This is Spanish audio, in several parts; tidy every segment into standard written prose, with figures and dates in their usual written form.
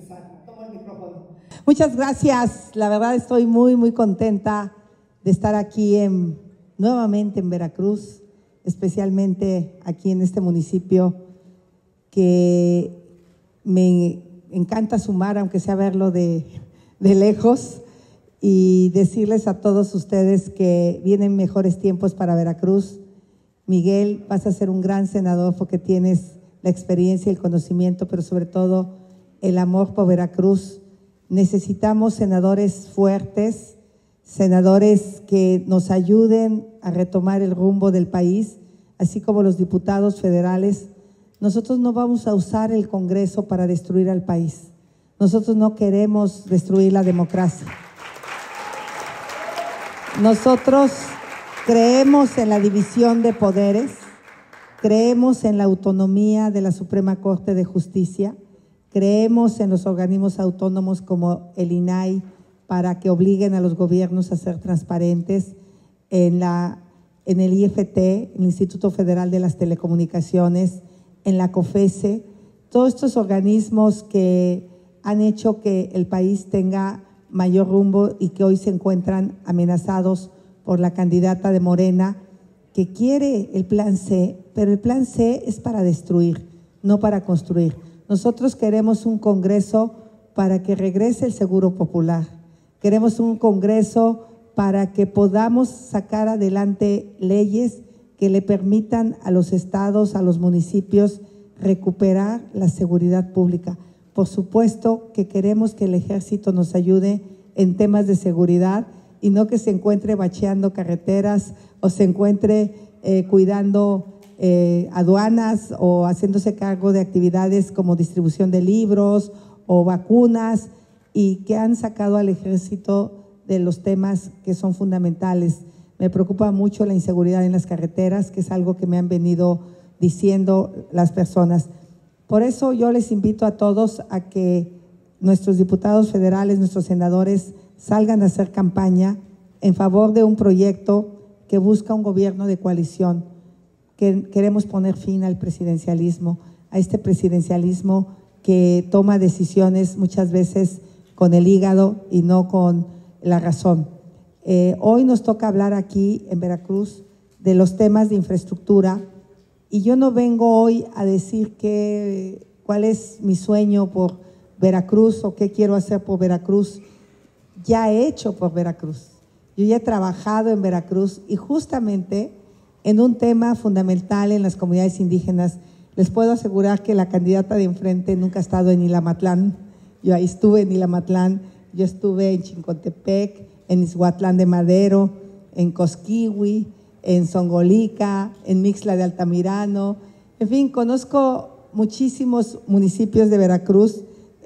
Tomo el micrófono. Muchas gracias. La verdad estoy muy, muy contenta de estar aquí nuevamente en Veracruz, especialmente aquí en este municipio que me encanta sumar, aunque sea verlo de lejos, y decirles a todos ustedes que vienen mejores tiempos para Veracruz. Miguel, vas a ser un gran senador porque tienes la experiencia y el conocimiento, pero sobre todo el amor por Veracruz. Necesitamos senadores fuertes, senadores que nos ayuden a retomar el rumbo del país, así como los diputados federales. Nosotros no vamos a usar el Congreso para destruir al país. Nosotros no queremos destruir la democracia. Nosotros creemos en la división de poderes, creemos en la autonomía de la Suprema Corte de Justicia, creemos en los organismos autónomos como el INAI para que obliguen a los gobiernos a ser transparentes, en el IFT, el Instituto Federal de las Telecomunicaciones, en la COFESE, todos estos organismos que han hecho que el país tenga mayor rumbo y que hoy se encuentran amenazados por la candidata de Morena que quiere el plan C, pero el plan C es para destruir, no para construir. Nosotros queremos un Congreso para que regrese el Seguro Popular, queremos un Congreso para que podamos sacar adelante leyes que le permitan a los estados, a los municipios recuperar la seguridad pública. Por supuesto que queremos que el ejército nos ayude en temas de seguridad y no que se encuentre bacheando carreteras o se encuentre cuidando aduanas o haciéndose cargo de actividades como distribución de libros o vacunas, y que han sacado al ejército de los temas que son fundamentales. Me preocupa mucho la inseguridad en las carreteras, que es algo que me han venido diciendo las personas. Por eso yo les invito a todos a que nuestros diputados federales, nuestros senadores, salgan a hacer campaña en favor de un proyecto que busca un gobierno de coalición, que queremos poner fin al presidencialismo, a este presidencialismo que toma decisiones muchas veces con el hígado y no con la razón. Hoy nos toca hablar aquí en Veracruz de los temas de infraestructura, y yo no vengo hoy a decir cuál es mi sueño por Veracruz o qué quiero hacer por Veracruz. Ya he hecho por Veracruz. Yo ya he trabajado en Veracruz y justamente en un tema fundamental en las comunidades indígenas. Les puedo asegurar que la candidata de enfrente nunca ha estado en Ilamatlán. Yo ahí estuve en Ilamatlán, yo estuve en Chincontepec, en Izhuatlán de Madero, en Cosquihui, en Zongolica, en Mixtla de Altamirano. En fin, conozco muchísimos municipios de Veracruz.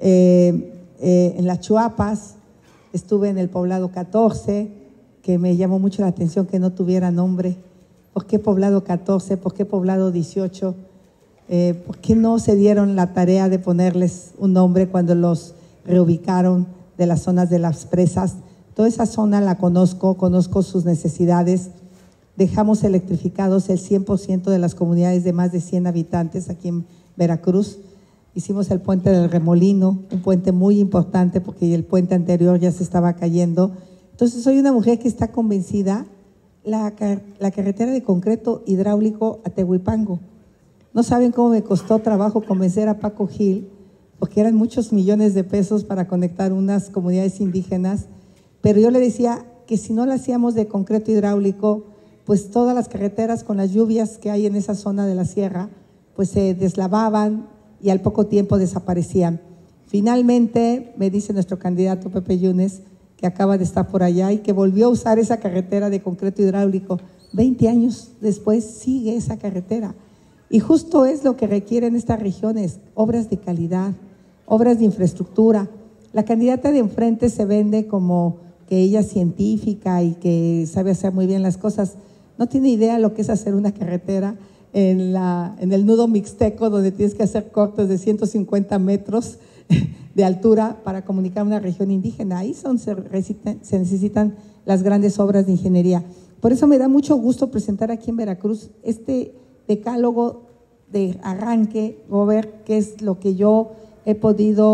En las Chuapas, estuve en el poblado 14, que me llamó mucho la atención que no tuviera nombre. ¿Por qué poblado 14? ¿Por qué poblado 18? ¿Por qué no se dieron la tarea de ponerles un nombre cuando los reubicaron de las zonas de las presas? Toda esa zona la conozco sus necesidades. Dejamos electrificados el 100% de las comunidades de más de 100 habitantes aquí en Veracruz. Hicimos el puente del Remolino, un puente muy importante porque el puente anterior ya se estaba cayendo. Entonces soy una mujer que está convencida, la carretera de concreto hidráulico a Tehuipango. No saben cómo me costó trabajo convencer a Paco Gil, porque eran muchos millones de pesos para conectar unas comunidades indígenas, pero yo le decía que si no la hacíamos de concreto hidráulico, pues todas las carreteras con las lluvias que hay en esa zona de la sierra, pues se deslavaban y al poco tiempo desaparecían. Finalmente, me dice nuestro candidato Pepe Yunes, que acaba de estar por allá y que volvió a usar esa carretera de concreto hidráulico. 20 años después sigue esa carretera. Y justo es lo que requieren estas regiones, obras de calidad, obras de infraestructura. La candidata de enfrente se vende como que ella es científica y que sabe hacer muy bien las cosas. No tiene idea lo que es hacer una carretera en el nudo mixteco, donde tienes que hacer cortes de 150 metros de altura para comunicar una región indígena. Ahí se necesitan las grandes obras de ingeniería. Por eso me da mucho gusto presentar aquí en Veracruz este decálogo de arranque, Robert, que es lo que yo he podido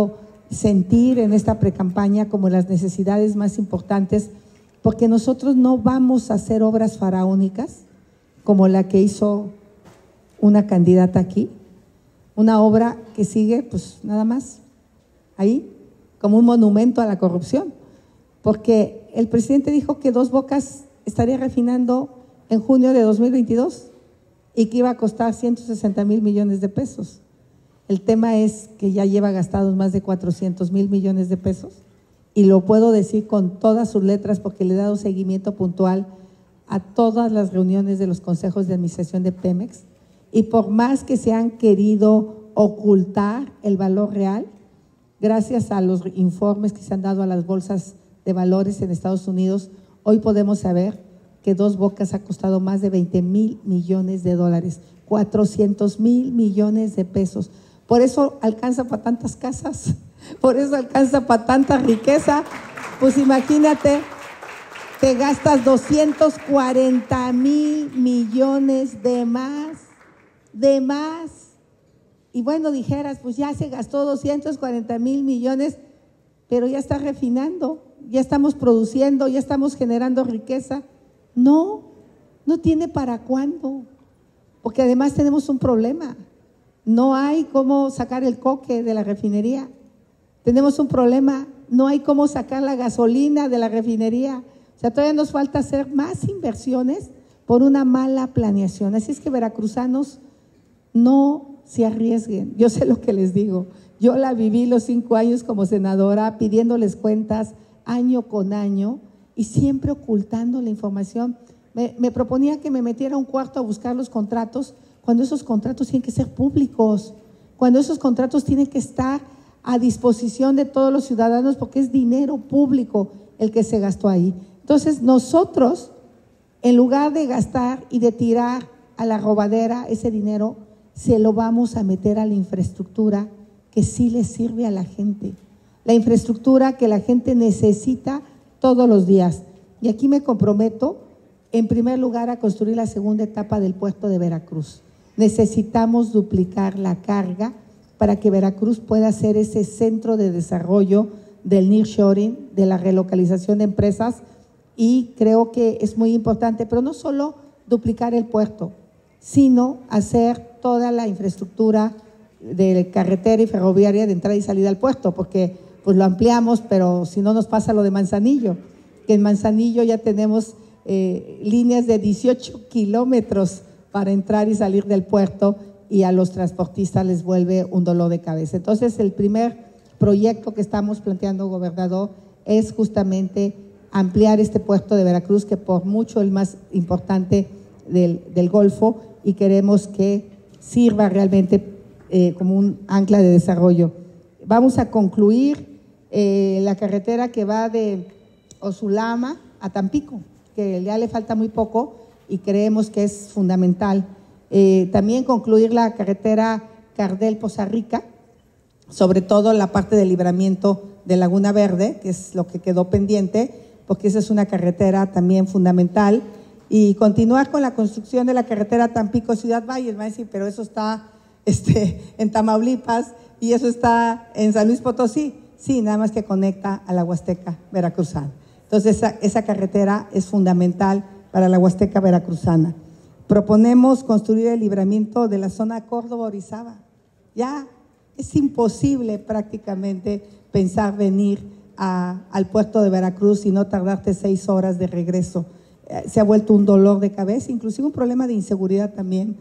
sentir en esta precampaña como las necesidades más importantes, porque nosotros no vamos a hacer obras faraónicas como la que hizo una candidata aquí, una obra que sigue pues nada más ahí como un monumento a la corrupción, porque el presidente dijo que Dos Bocas estaría refinando en junio de 2022 y que iba a costar 160,000 millones de pesos. El tema es que ya lleva gastados más de 400,000 millones de pesos, y lo puedo decir con todas sus letras porque le he dado seguimiento puntual a todas las reuniones de los consejos de administración de Pemex, y por más que se han querido ocultar el valor real, gracias a los informes que se han dado a las bolsas de valores en Estados Unidos, hoy podemos saber que Dos Bocas ha costado más de 20,000 millones de dólares, 400,000 millones de pesos. Por eso alcanza para tantas casas, por eso alcanza para tanta riqueza. Pues imagínate, te gastas 240,000 millones de más. Y bueno, dijeras, pues ya se gastó 240,000 millones, pero ya está refinando, ya estamos produciendo, ya estamos generando riqueza. No tiene para cuándo, porque además tenemos un problema. No hay cómo sacar el coque de la refinería. Tenemos un problema, no hay cómo sacar la gasolina de la refinería. O sea, todavía nos falta hacer más inversiones por una mala planeación. Así es que veracruzanos, no se arriesguen. Yo sé lo que les digo. Yo la viví los 5 años como senadora pidiéndoles cuentas año con año y siempre ocultando la información. Me proponía que me metiera a un cuarto a buscar los contratos, cuando esos contratos tienen que ser públicos, cuando esos contratos tienen que estar a disposición de todos los ciudadanos, porque es dinero público el que se gastó ahí. Entonces nosotros, en lugar de gastar y de tirar a la robadera ese dinero, se lo vamos a meter a la infraestructura que sí le sirve a la gente, la infraestructura que la gente necesita todos los días. Y aquí me comprometo, en primer lugar, a construir la segunda etapa del puerto de Veracruz. Necesitamos duplicar la carga para que Veracruz pueda ser ese centro de desarrollo del nearshoring, de la relocalización de empresas, y creo que es muy importante, pero no solo duplicar el puerto, sino hacer toda la infraestructura de carretera y ferroviaria de entrada y salida al puerto, porque pues lo ampliamos, pero si no nos pasa lo de Manzanillo, que en Manzanillo ya tenemos líneas de 18 kilómetros para entrar y salir del puerto, y a los transportistas les vuelve un dolor de cabeza. Entonces, el primer proyecto que estamos planteando, gobernador, es justamente ampliar este puerto de Veracruz, que por mucho el más importante del Golfo, y queremos que sirva realmente como un ancla de desarrollo. Vamos a concluir la carretera que va de Osulama a Tampico, que ya le falta muy poco y creemos que es fundamental. También concluir la carretera Cardel-Poza Rica, sobre todo la parte del libramiento de Laguna Verde, que es lo que quedó pendiente, porque esa es una carretera también fundamental, y continuar con la construcción de la carretera Tampico-Ciudad Valles. Va a decir, pero eso está en Tamaulipas y eso está en San Luis Potosí. Sí, nada más que conecta a la Huasteca veracruzana. Entonces, esa carretera es fundamental para la Huasteca veracruzana. Proponemos construir el libramiento de la zona Córdoba-Orizaba. Ya es imposible prácticamente pensar venir al puerto de Veracruz y no tardarte 6 horas de regreso. Se ha vuelto un dolor de cabeza, inclusive un problema de inseguridad también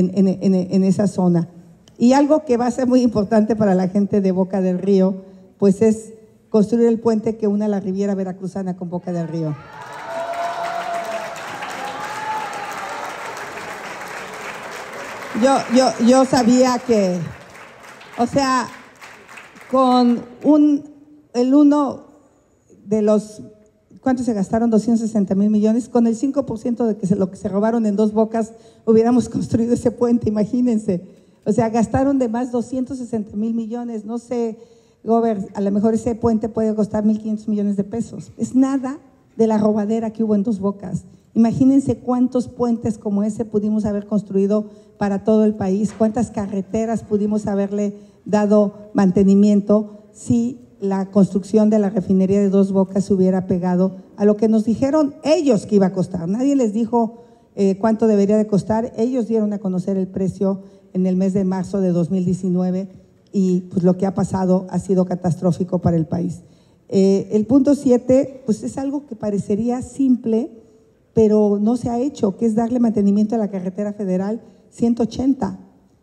en esa zona. Y algo que va a ser muy importante para la gente de Boca del Río, pues es construir el puente que une la Riviera Veracruzana con Boca del Río. Yo sabía que, o sea, con el uno de los, ¿cuánto se gastaron? 260,000 millones. Con el 5% de lo que se robaron en Dos Bocas, hubiéramos construido ese puente, imagínense. O sea, gastaron de más 260,000 millones. No sé, Gober, a lo mejor ese puente puede costar 1,500 millones de pesos. Es nada de la robadera que hubo en Dos Bocas. Imagínense cuántos puentes como ese pudimos haber construido para todo el país, cuántas carreteras pudimos haberle dado mantenimiento si la construcción de la refinería de Dos Bocas se hubiera pegado a lo que nos dijeron ellos que iba a costar. Nadie les dijo cuánto debería de costar. Ellos dieron a conocer el precio en el mes de marzo de 2019 y pues lo que ha pasado ha sido catastrófico para el país. El punto 7, pues es algo que parecería simple, pero no se ha hecho, que es darle mantenimiento a la carretera federal 180.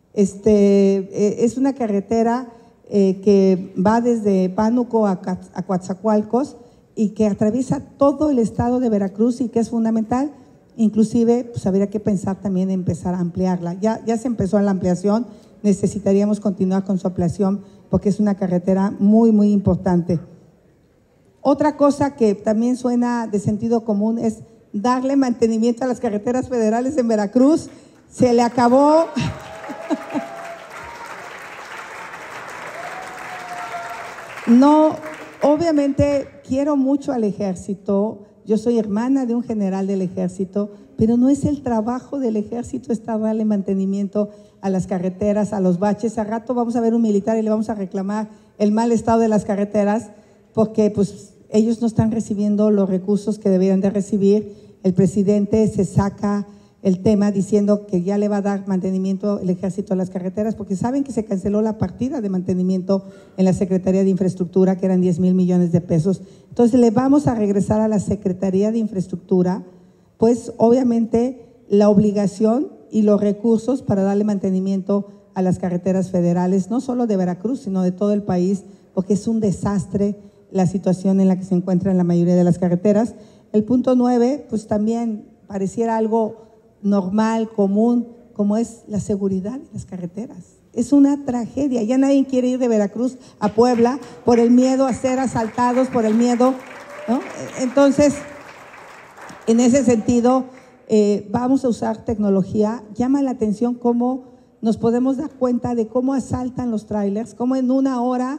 Es una carretera que va desde Pánuco a Coatzacoalcos y que atraviesa todo el estado de Veracruz y que es fundamental. Inclusive, pues habría que pensar también en empezar a ampliarla. Ya se empezó la ampliación, necesitaríamos continuar con su ampliación porque es una carretera muy, muy importante. Otra cosa que también suena de sentido común es darle mantenimiento a las carreteras federales en Veracruz. Se le acabó. No, obviamente quiero mucho al ejército, yo soy hermana de un general del ejército, pero no es el trabajo del ejército estar darle mantenimiento a las carreteras, a los baches. A rato vamos a ver un militar y le vamos a reclamar el mal estado de las carreteras porque pues ellos no están recibiendo los recursos que deberían de recibir. El presidente se saca el tema diciendo que ya le va a dar mantenimiento el ejército a las carreteras porque saben que se canceló la partida de mantenimiento en la Secretaría de Infraestructura, que eran 10,000 millones de pesos. Entonces le vamos a regresar a la Secretaría de Infraestructura, pues obviamente la obligación y los recursos para darle mantenimiento a las carreteras federales, no solo de Veracruz, sino de todo el país, porque es un desastre la situación en la que se encuentran la mayoría de las carreteras. El punto 9, pues también pareciera algo normal, común, como es la seguridad de las carreteras. Es una tragedia, ya nadie quiere ir de Veracruz a Puebla por el miedo a ser asaltados, por el miedo, ¿no? Entonces, en ese sentido, vamos a usar tecnología. Llama la atención cómo nos podemos dar cuenta de cómo asaltan los trailers, cómo en una hora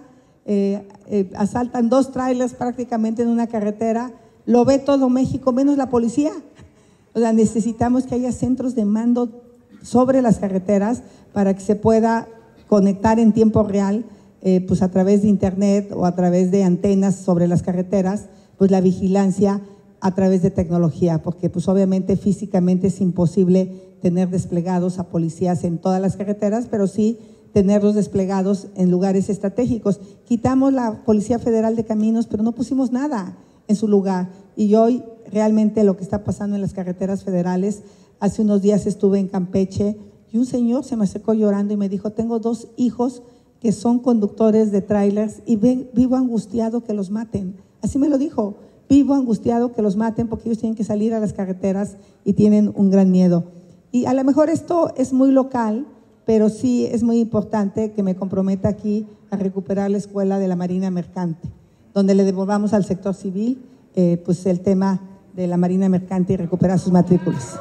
asaltan 2 trailers prácticamente en una carretera. Lo ve todo México, menos la policía. O sea, necesitamos que haya centros de mando sobre las carreteras para que se pueda conectar en tiempo real, pues a través de internet o a través de antenas sobre las carreteras, pues la vigilancia a través de tecnología, porque pues obviamente físicamente es imposible tener desplegados a policías en todas las carreteras, pero sí tenerlos desplegados en lugares estratégicos. Quitamos la Policía Federal de Caminos, pero no pusimos nada en su lugar. Y hoy realmente lo que está pasando en las carreteras federales, hace unos días estuve en Campeche y un señor se me acercó llorando y me dijo, tengo 2 hijos que son conductores de trailers y vivo angustiado que los maten. Así me lo dijo, vivo angustiado que los maten porque ellos tienen que salir a las carreteras y tienen un gran miedo. Y a lo mejor esto es muy local, pero sí es muy importante que me comprometa aquí a recuperar la escuela de la Marina Mercante, donde le devolvamos al sector civil pues el tema de la Marina Mercante y recuperar sus matrículas.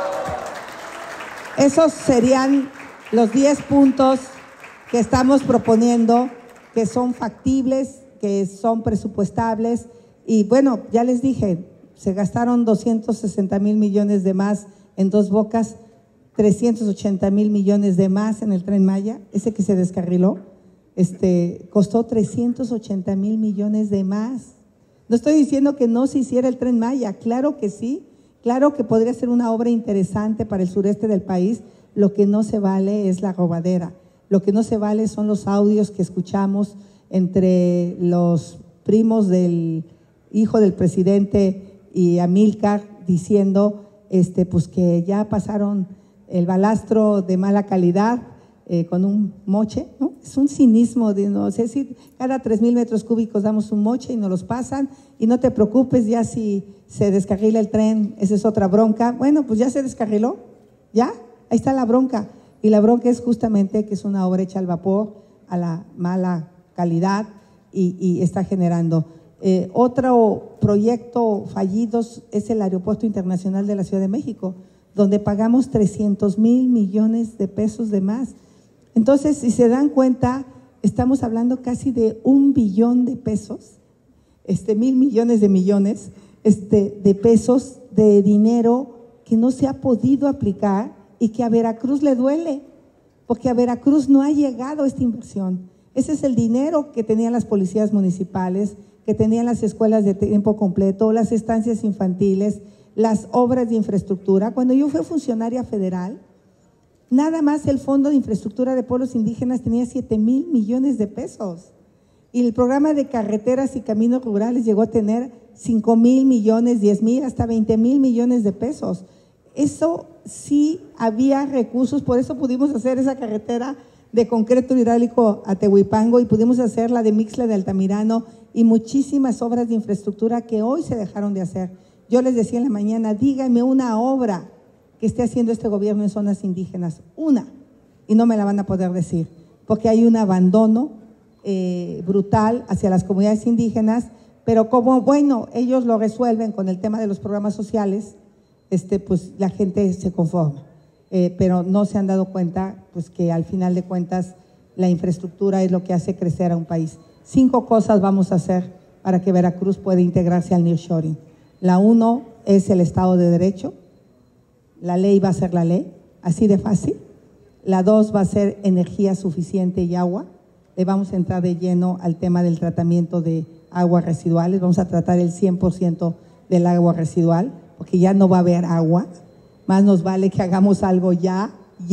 Esos serían los 10 puntos que estamos proponiendo, que son factibles, que son presupuestables. Y bueno, ya les dije, se gastaron 260,000 millones de más en Dos Bocas, 380,000 millones de más en el Tren Maya, ese que se descarriló, costó 380,000 millones de más. No estoy diciendo que no se hiciera el Tren Maya, claro que sí, claro que podría ser una obra interesante para el sureste del país. Lo que no se vale es la robadera, lo que no se vale son los audios que escuchamos entre los primos del hijo del presidente y Amílcar diciendo pues que ya pasaron el balastro de mala calidad con un moche, ¿no? Es un cinismo de, no sé si cada 3,000 metros cúbicos damos un moche y nos los pasan y no te preocupes, ya si se descarrila el tren, esa es otra bronca. Bueno, pues ya se descarriló, ya, ahí está la bronca. Y la bronca es justamente que es una obra hecha al vapor, a la mala calidad y está generando. Otro proyecto fallido es el Aeropuerto Internacional de la Ciudad de México, donde pagamos 300,000 millones de pesos de más. Entonces, si se dan cuenta, estamos hablando casi de 1 billón de pesos, 1,000 millones de millones de pesos de dinero que no se ha podido aplicar y que a Veracruz le duele, porque a Veracruz no ha llegado esta inversión. Ese es el dinero que tenían las policías municipales, que tenían las escuelas de tiempo completo, las estancias infantiles, las obras de infraestructura. Cuando yo fui funcionaria federal, nada más el Fondo de Infraestructura de Pueblos Indígenas tenía 7,000 millones de pesos. Y el programa de carreteras y caminos rurales llegó a tener 5,000 millones, 10,000, hasta 20,000 millones de pesos. Eso sí había recursos, por eso pudimos hacer esa carretera de concreto hidráulico a Tehuipango y pudimos hacer la de Mixtla de Altamirano y muchísimas obras de infraestructura que hoy se dejaron de hacer. Yo les decía en la mañana, díganme una obra que esté haciendo este gobierno en zonas indígenas, una, y no me la van a poder decir, porque hay un abandono brutal hacia las comunidades indígenas, pero como, bueno, ellos lo resuelven con el tema de los programas sociales, pues la gente se conforma. Pero no se han dado cuenta pues que al final de cuentas la infraestructura es lo que hace crecer a un país. 5 cosas vamos a hacer para que Veracruz pueda integrarse al nearshoring. La 1 es el Estado de Derecho, la ley va a ser la ley, así de fácil. La 2 va a ser energía suficiente y agua. Le vamos a entrar de lleno al tema del tratamiento de aguas residuales, vamos a tratar el 100% del agua residual, porque ya no va a haber agua. Más nos vale que hagamos algo ya,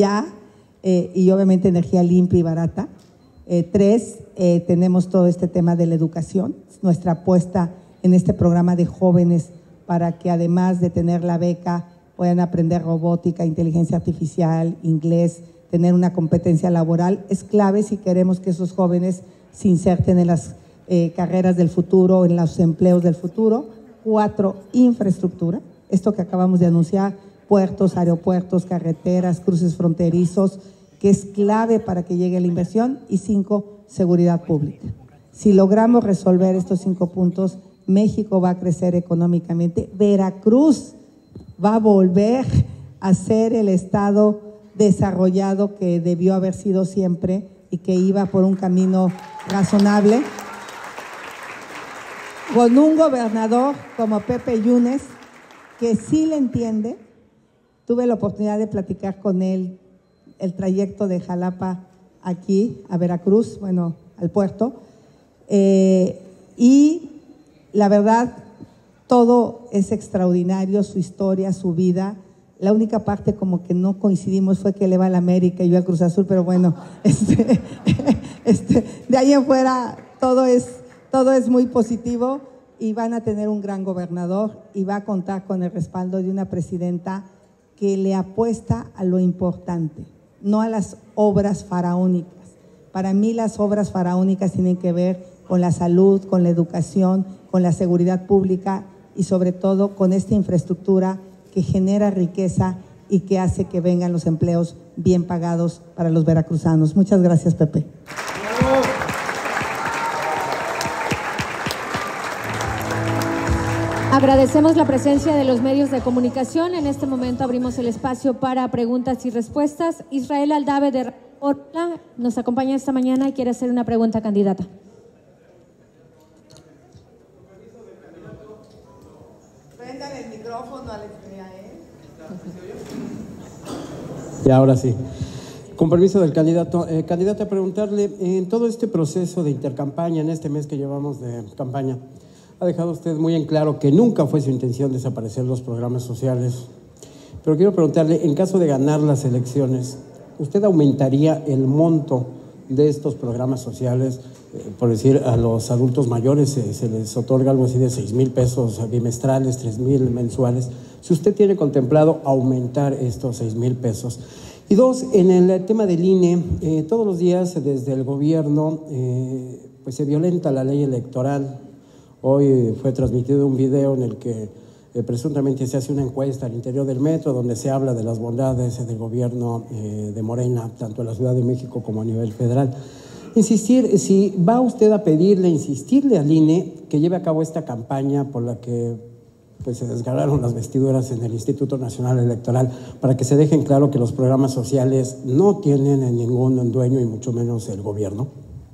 y obviamente energía limpia y barata. 3, tenemos todo este tema de la educación, nuestra apuesta en este programa de jóvenes para que además de tener la beca puedan aprender robótica, inteligencia artificial, inglés, tener una competencia laboral. Es clave si queremos que esos jóvenes se inserten en las carreras del futuro, en los empleos del futuro. 4, infraestructura, esto que acabamos de anunciar, puertos, aeropuertos, carreteras, cruces fronterizos, que es clave para que llegue la inversión. Y 5, seguridad pública. Si logramos resolver estos 5 puntos, México va a crecer económicamente. Veracruz va a volver a ser el estado desarrollado que debió haber sido siempre y que iba por un camino razonable. Con un gobernador como Pepe Yunes, que sí le entiende. Tuve la oportunidad de platicar con él el trayecto de Jalapa aquí a Veracruz, bueno, al puerto, y la verdad, todo es extraordinario, su historia, su vida. La única parte como que no coincidimos fue que él va a la América y yo al Cruz Azul, pero bueno, de ahí en fuera todo es muy positivo y van a tener un gran gobernador y va a contar con el respaldo de una presidenta que le apuesta a lo importante, no a las obras faraónicas. Para mí las obras faraónicas tienen que ver con la salud, con la educación, con la seguridad pública y sobre todo con esta infraestructura que genera riqueza y que hace que vengan los empleos bien pagados para los veracruzanos. Muchas gracias, Pepe. Agradecemos la presencia de los medios de comunicación. En este momento abrimos el espacio para preguntas y respuestas. Israel Aldave de Orla nos acompaña esta mañana y quiere hacer una pregunta, candidata. Prendan el micrófono, Alex. Y ahora sí. Con permiso del candidato. Candidata, preguntarle, en todo este proceso de intercampaña, en este mes que llevamos de campaña, ha dejado usted muy en claro que nunca fue su intención desaparecer los programas sociales. Pero quiero preguntarle, en caso de ganar las elecciones, ¿usted aumentaría el monto de estos programas sociales? Por decir, a los adultos mayores se les otorga algo así de 6,000 pesos bimestrales, 3,000 mensuales. Si usted tiene contemplado aumentar estos 6,000 pesos. Y 2, en el tema del INE, todos los días desde el gobierno pues se violenta la ley electoral. Hoy fue transmitido un video en el que presuntamente se hace una encuesta al interior del metro donde se habla de las bondades del gobierno de Morena, tanto en la Ciudad de México como a nivel federal. Insistir, si va usted a insistirle al INE que lleve a cabo esta campaña por la que pues se desgarraron las vestiduras en el Instituto Nacional Electoral, para que se dejen claro que los programas sociales no tienen ningún dueño y mucho menos el gobierno.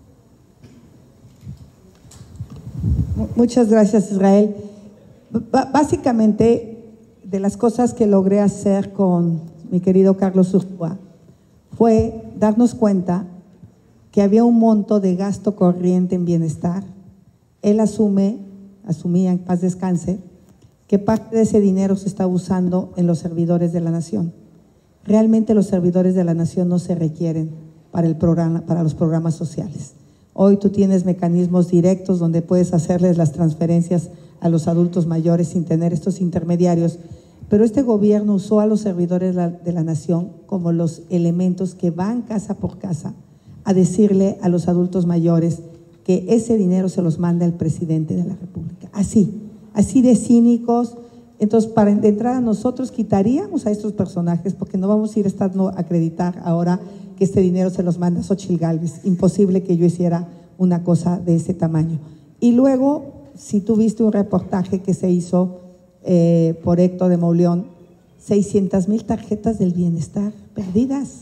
Muchas gracias, Israel. Básicamente, de las cosas que logré hacer con mi querido Carlos Ursúa fue darnos cuenta que había un monto de gasto corriente en bienestar. Él asumía, en paz descanse, que parte de ese dinero se está usando en los servidores de la nación. Realmente los servidores de la nación no se requieren para los programas sociales. Hoy tú tienes mecanismos directos donde puedes hacerles las transferencias a los adultos mayores sin tener estos intermediarios, pero este gobierno usó a los servidores de la nación como los elementos que van casa por casa a decirle a los adultos mayores que ese dinero se los manda el presidente de la República. Así de cínicos. Entonces, de entrada nosotros quitaríamos a estos personajes porque no vamos a ir a acreditar ahora que este dinero se los manda Xóchitl Gálvez. Imposible que yo hiciera una cosa de ese tamaño. Y luego, si tú viste un reportaje que se hizo por Héctor de Mauleón, 600,000 tarjetas del bienestar perdidas.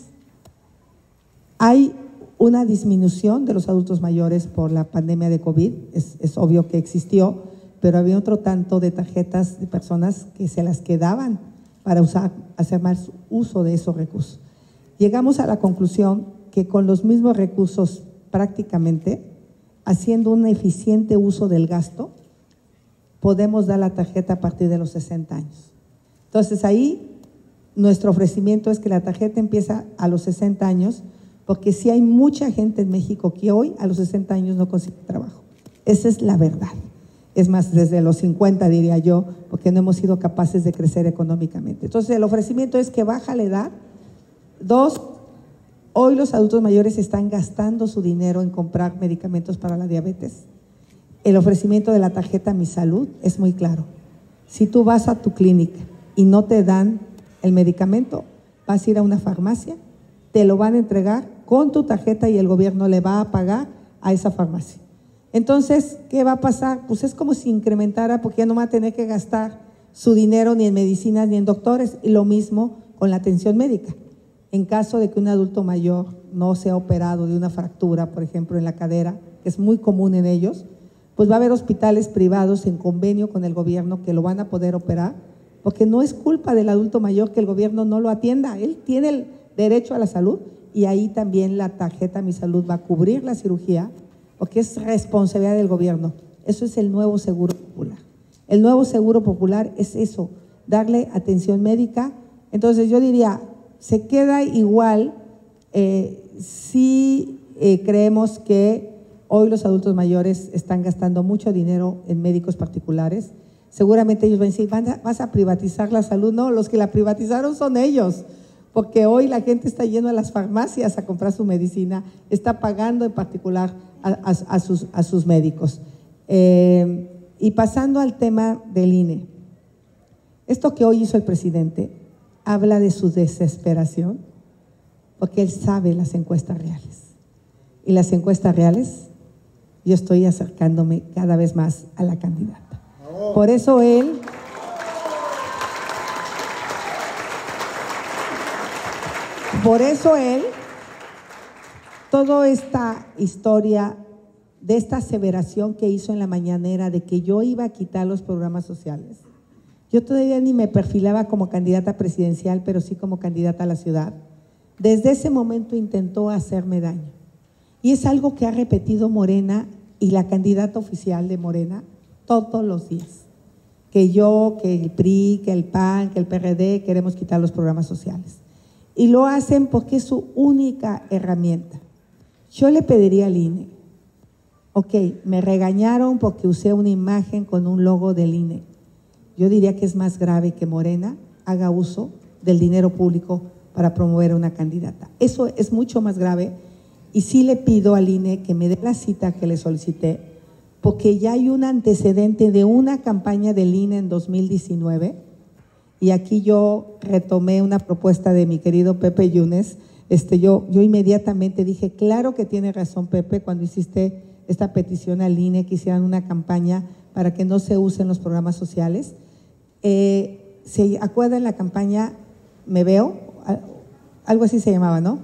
Hay una disminución de los adultos mayores por la pandemia de COVID, es obvio que existió, pero había otro tanto de tarjetas de personas que se las quedaban para hacer más uso de esos recursos. Llegamos a la conclusión que con los mismos recursos prácticamente, haciendo un eficiente uso del gasto, podemos dar la tarjeta a partir de los 60 años. Entonces ahí nuestro ofrecimiento es que la tarjeta empieza a los 60 años, porque sí hay mucha gente en México que hoy a los 60 años no consigue trabajo. Esa es la verdad. Es más, desde los 50 diría yo, porque no hemos sido capaces de crecer económicamente. Entonces el ofrecimiento es que baja la edad. 2, hoy los adultos mayores están gastando su dinero en comprar medicamentos para la diabetes. El ofrecimiento de la tarjeta Mi Salud es muy claro. Si tú vas a tu clínica y no te dan el medicamento, vas a ir a una farmacia, te lo van a entregar con tu tarjeta y el gobierno le va a pagar a esa farmacia. Entonces, ¿qué va a pasar? Pues es como si incrementara, porque ya no va a tener que gastar su dinero ni en medicinas ni en doctores, y lo mismo con la atención médica. En caso de que un adulto mayor no sea operado de una fractura, por ejemplo, en la cadera, que es muy común en ellos, pues va a haber hospitales privados en convenio con el gobierno que lo van a poder operar, porque no es culpa del adulto mayor que el gobierno no lo atienda. Él tiene el derecho a la salud y ahí también la tarjeta Mi Salud va a cubrir la cirugía, porque es responsabilidad del gobierno. Eso es el nuevo seguro popular. El nuevo seguro popular es eso, darle atención médica. Entonces yo diría, se queda igual si creemos que hoy los adultos mayores están gastando mucho dinero en médicos particulares. Seguramente ellos van a decir, ¿vas a privatizar la salud? No, los que la privatizaron son ellos, porque hoy la gente está yendo a las farmacias a comprar su medicina, está pagando en particular a sus médicos. Y pasando al tema del INE, esto que hoy hizo el presidente habla de su desesperación, porque él sabe las encuestas reales. Y las encuestas reales, yo estoy acercándome cada vez más a la candidata. Por eso él toda esta historia de esta aseveración que hizo en la mañanera de que yo iba a quitar los programas sociales, yo todavía ni me perfilaba como candidata presidencial, pero sí como candidata a la ciudad. Desde ese momento intentó hacerme daño. Y es algo que ha repetido Morena y la candidata oficial de Morena todos los días. Que el PRI, que el PAN, que el PRD queremos quitar los programas sociales. Y lo hacen porque es su única herramienta. Yo le pediría al INE, me regañaron porque usé una imagen con un logo del INE. Yo diría que es más grave que Morena haga uso del dinero público para promover a una candidata. Eso es mucho más grave y sí le pido al INE que me dé la cita que le solicité, porque ya hay un antecedente de una campaña del INE en 2019 y aquí yo retomé una propuesta de mi querido Pepe Yunes. Yo inmediatamente dije, claro que tiene razón Pepe cuando hiciste esta petición al INE que hicieran una campaña para que no se usen los programas sociales. ¿Se acuerdan la campaña Me Veo? Algo así se llamaba, ¿no?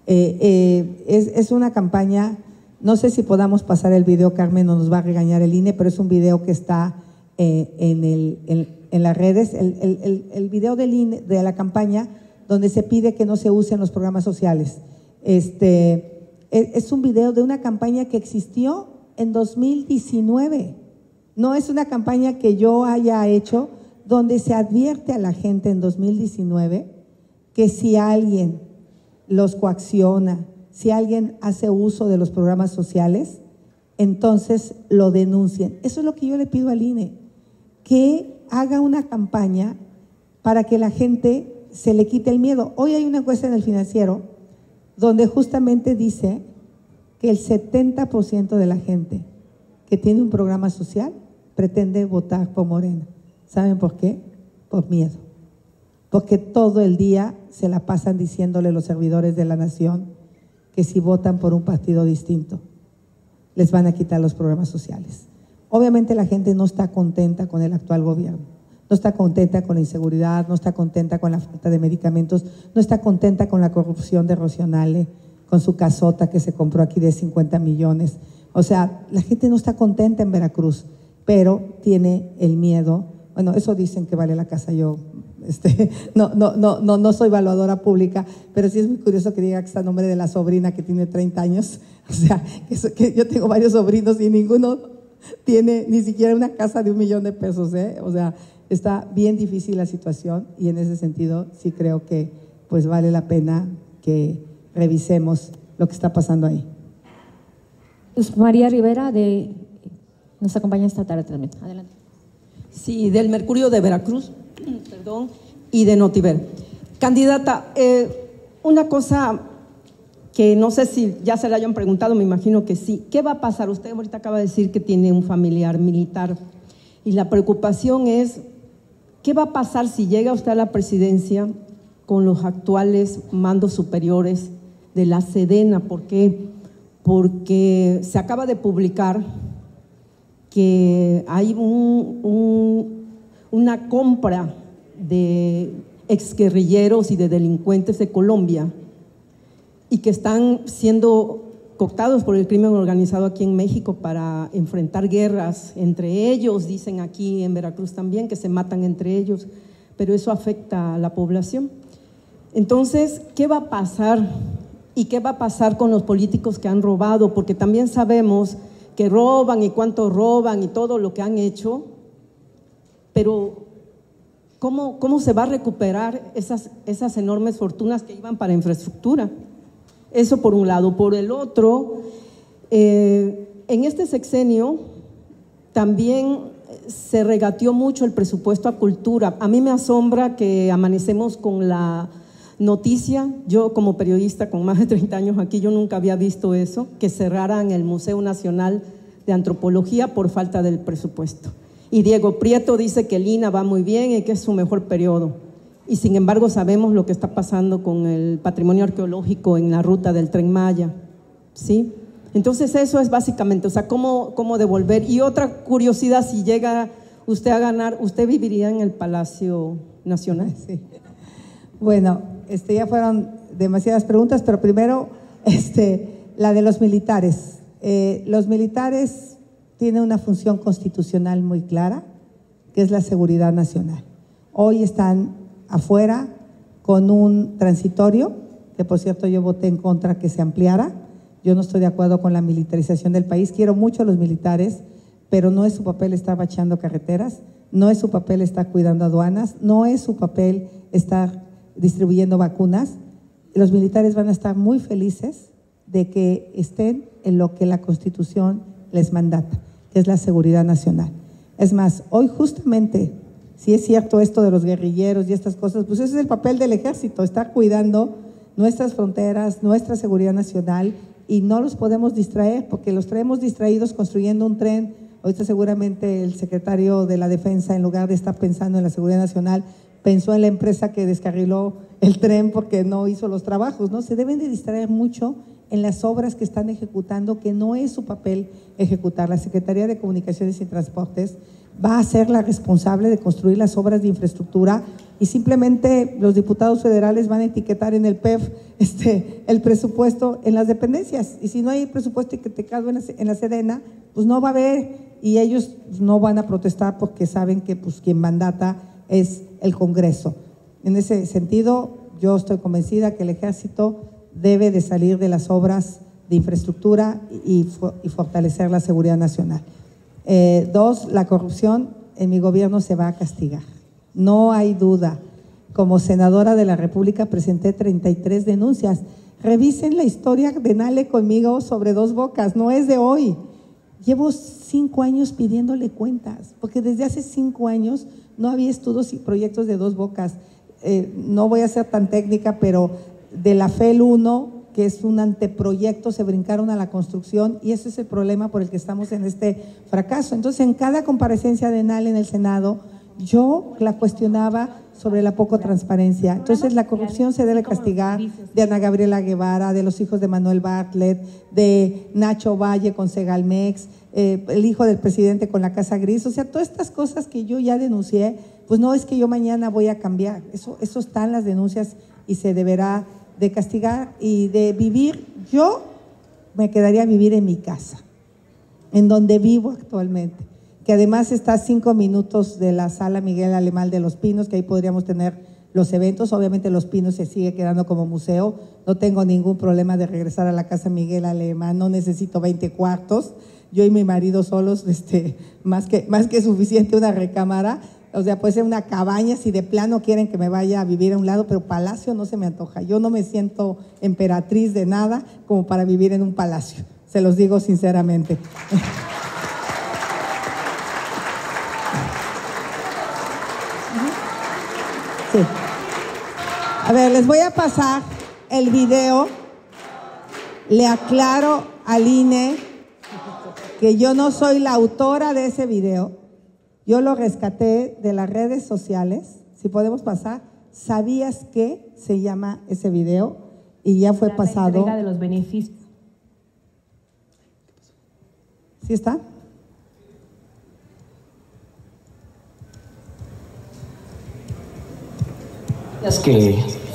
Es una campaña, no sé si podamos pasar el video, Carmen, no nos va a regañar el INE, pero es un video que está en las redes, el video del INE, de la campaña, donde se pide que no se usen los programas sociales. Es un video de una campaña que existió en 2019. No es una campaña que yo haya hecho donde se advierte a la gente en 2019 que si alguien los coacciona, si alguien hace uso de los programas sociales, entonces lo denuncien. Eso es lo que yo le pido al INE, que haga una campaña para que la gente se le quite el miedo. Hoy hay una encuesta en El Financiero donde justamente dice que el 70% de la gente que tiene un programa social pretende votar por Morena. ¿Saben por qué? Por miedo. Porque todo el día se la pasan diciéndole los servidores de la nación que si votan por un partido distinto, les van a quitar los programas sociales. Obviamente la gente no está contenta con el actual gobierno, no está contenta con la inseguridad, no está contenta con la falta de medicamentos, no está contenta con la corrupción de Rocionale, con su casota que se compró aquí de 50 millones. O sea, la gente no está contenta en Veracruz, pero tiene el miedo. Bueno, eso dicen que vale la casa. Yo no soy evaluadora pública, pero sí es muy curioso que diga que está a nombre de la sobrina que tiene 30 años. O sea, que yo tengo varios sobrinos y ninguno tiene ni siquiera una casa de $1,000,000, ¿eh? O sea, está bien difícil la situación y en ese sentido sí creo que pues vale la pena que revisemos lo que está pasando ahí. Luz María Rivera nos acompaña esta tarde también. Adelante. Sí, del Mercurio de Veracruz, perdón, y de Notiver. Candidata, una cosa que no sé si ya se la hayan preguntado, me imagino que sí. ¿Qué va a pasar? Usted ahorita acaba de decir que tiene un familiar militar y la preocupación es, ¿qué va a pasar si llega usted a la presidencia con los actuales mandos superiores de la Sedena? ¿Por qué? Porque se acaba de publicar que hay una compra de exguerrilleros y de delincuentes de Colombia y que están siendo cooptados por el crimen organizado aquí en México para enfrentar guerras entre ellos. Dicen aquí en Veracruz también que se matan entre ellos, pero eso afecta a la población. Entonces, ¿qué va a pasar? ¿Y qué va a pasar con los políticos que han robado? Porque también sabemos que roban y cuánto roban y todo lo que han hecho, pero ¿cómo se va a recuperar esas enormes fortunas que iban para infraestructura? Eso por un lado. Por el otro, en este sexenio también se regateó mucho el presupuesto a cultura. A mí me asombra que amanecemos con la noticia, yo como periodista con más de 30 años aquí, yo nunca había visto eso, que cerraran el Museo Nacional de Antropología por falta del presupuesto. Y Diego Prieto dice que el INA va muy bien y que es su mejor periodo. Y sin embargo sabemos lo que está pasando con el patrimonio arqueológico en la ruta del Tren Maya, ¿sí? Entonces eso es básicamente, o sea, cómo devolver. Y otra curiosidad, si llega usted a ganar, ¿usted viviría en el Palacio Nacional? Sí. Bueno, ya fueron demasiadas preguntas, pero primero la de los militares. Los militares tienen una función constitucional muy clara, que es la seguridad nacional. Hoy están afuera con un transitorio, que por cierto yo voté en contra que se ampliara. Yo no estoy de acuerdo con la militarización del país. Quiero mucho a los militares, pero no es su papel estar bachando carreteras, no es su papel estar cuidando aduanas, no es su papel estar distribuyendo vacunas. Los militares van a estar muy felices de que estén en lo que la Constitución les mandata, que es la seguridad nacional. Es más, hoy justamente, si es cierto esto de los guerrilleros y estas cosas, pues ese es el papel del ejército, estar cuidando nuestras fronteras, nuestra seguridad nacional, y no los podemos distraer porque los traemos distraídos construyendo un tren. Ahorita seguramente el secretario de la Defensa, en lugar de estar pensando en la seguridad nacional, pensó en la empresa que descarriló el tren porque no hizo los trabajos, ¿no? Se deben de distraer mucho en las obras que están ejecutando, que no es su papel ejecutar. La Secretaría de Comunicaciones y Transportes va a ser la responsable de construir las obras de infraestructura y simplemente los diputados federales van a etiquetar en el PEF el presupuesto en las dependencias. Y si no hay presupuesto etiquetado en la Sedena, pues no va a haber, y ellos no van a protestar porque saben que pues quien mandata es el Congreso. En ese sentido, yo estoy convencida que el Ejército debe de salir de las obras de infraestructura y fortalecer la seguridad nacional. 2, la corrupción en mi gobierno se va a castigar. No hay duda. Como senadora de la República presenté 33 denuncias. Revisen la historia de Nale conmigo sobre Dos Bocas, no es de hoy. Llevo 5 años pidiéndole cuentas, porque desde hace 5 años no había estudios y proyectos de Dos Bocas. No voy a ser tan técnica, pero de la FEL 1, que es un anteproyecto, se brincaron a la construcción y ese es el problema por el que estamos en este fracaso. Entonces, en cada comparecencia de Nale en el Senado, yo la cuestionaba sobre la poca transparencia. Entonces, la corrupción se debe castigar, de Ana Gabriela Guevara, de los hijos de Manuel Bartlett, de Nacho Valle con Segalmex, el hijo del presidente con la Casa Gris. O sea, todas estas cosas que yo ya denuncié, pues no es que yo mañana voy a cambiar. Eso está en las denuncias y se deberá de castigar y de vivir. Yo me quedaría a vivir en mi casa, en donde vivo actualmente, que además está a 5 minutos de la Sala Miguel Alemán de Los Pinos, que ahí podríamos tener los eventos. Obviamente Los Pinos se sigue quedando como museo, no tengo ningún problema de regresar a la Casa Miguel Alemán, no necesito 20 cuartos, yo y mi marido solos, más que suficiente una recámara. O sea, puede ser una cabaña si de plano quieren que me vaya a vivir a un lado, pero palacio no se me antoja. Yo no me siento emperatriz de nada como para vivir en un palacio, se los digo sinceramente. Sí. A ver, les voy a pasar el video. Le aclaro al INE que yo no soy la autora de ese video. Yo lo rescaté de las redes sociales. Si podemos pasar, ¿sabías qué se llama ese video? Y ya fue pasado. La entrega de los beneficios. ¿Sí está? ¿Qué?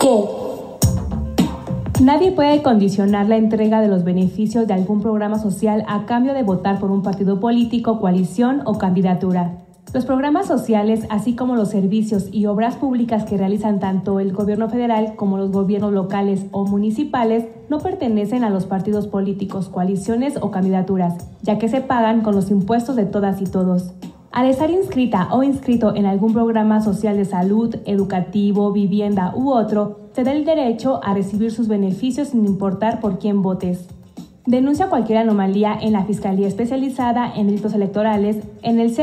Nadie puede condicionar la entrega de los beneficios de algún programa social a cambio de votar por un partido político, coalición o candidatura. Los programas sociales, así como los servicios y obras públicas que realizan tanto el gobierno federal como los gobiernos locales o municipales, no pertenecen a los partidos políticos, coaliciones o candidaturas, ya que se pagan con los impuestos de todas y todos. Al estar inscrita o inscrito en algún programa social de salud, educativo, vivienda u otro, te da el derecho a recibir sus beneficios sin importar por quién votes. Denuncia cualquier anomalía en la Fiscalía Especializada en Delitos Electorales en el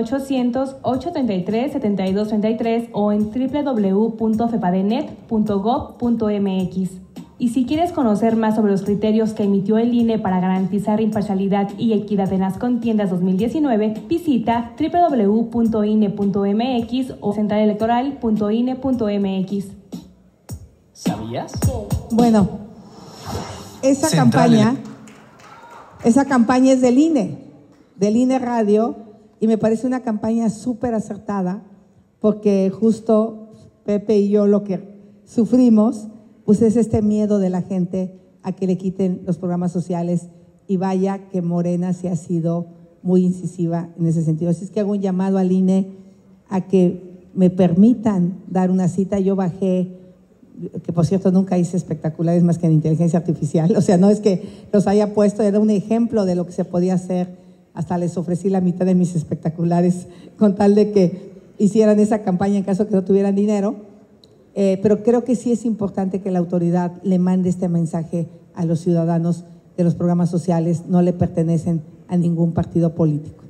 01800-833-7233 o en www.fepadenet.gov.mx. Y si quieres conocer más sobre los criterios que emitió el INE para garantizar imparcialidad y equidad en las contiendas 2019, visita www.ine.mx o centralelectoral.ine.mx. ¿Sabías? Bueno, esa campaña es del INE Radio, y me parece una campaña súper acertada, porque justo Pepe y yo lo que sufrimos pues es este miedo de la gente a que le quiten los programas sociales, y vaya que Morena sí ha sido muy incisiva en ese sentido. Así es que hago un llamado al INE a que me permitan dar una cita. Yo bajé, que por cierto nunca hice espectaculares más que en inteligencia artificial, o sea, no es que los haya puesto, era un ejemplo de lo que se podía hacer. Hasta les ofrecí la mitad de mis espectaculares con tal de que hicieran esa campaña en caso que no tuvieran dinero. Pero creo que sí es importante que la autoridad le mande este mensaje a los ciudadanos de los programas sociales, no le pertenecen a ningún partido político.